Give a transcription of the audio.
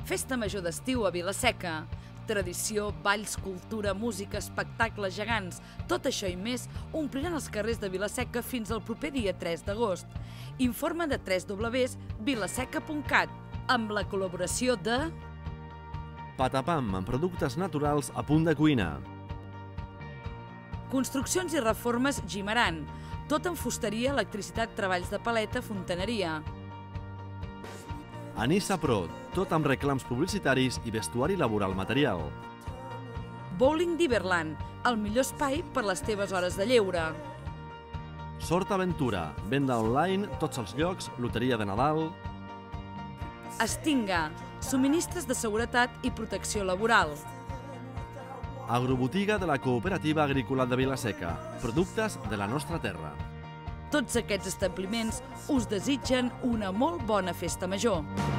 Festa Major d'estiu a Vila-seca. Tradició, balls, cultura, música, espectacles gegants, tot això i més ompliran els carrers de Vila-seca fins al proper dia 3 d'agost. Informa de www.vilaseca.cat amb la col·laboració de... Patapam, amb productes naturals a punt de cuina. Construccions i reformes Gimaran. Tot en fusteria, electricitat, treballs de paleta, fontaneria. Anissa Pro, tot amb reclams publicitaris i vestuari laboral material. Bowling d'Iberland, el millor espai per les teves hores de lleure. Sort Aventura, venda online, tots els llocs, loteria de Nadal. Stinga, subministres de seguretat i protecció laboral. Agrobotiga de la Cooperativa Agrícola de Vila-seca, productes de la nostra terra. Tots aquests establiments us desitgen una molt bona festa major.